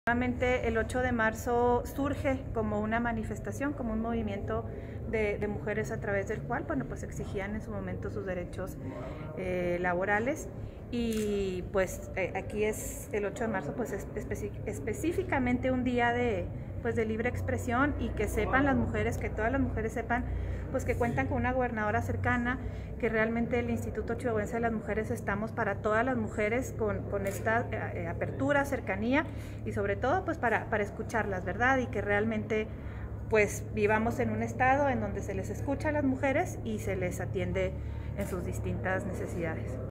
Nuevamente el 8 de marzo surge como una manifestación, como un movimiento de mujeres a través del cual, bueno, pues exigían en su momento sus derechos laborales, y pues aquí es el 8 de marzo, pues específicamente un día de libre expresión, y que sepan las mujeres, que todas las mujeres sepan pues que cuentan con una gobernadora cercana, que realmente el Instituto Chihuahuense de las Mujeres estamos para todas las mujeres con esta apertura, cercanía, y sobre todo pues para escucharlas, ¿verdad? Y que realmente pues vivamos en un estado en donde se les escucha a las mujeres y se les atiende en sus distintas necesidades.